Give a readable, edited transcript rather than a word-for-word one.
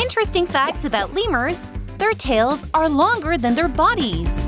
Interesting facts about lemurs. Their tails are longer than their bodies.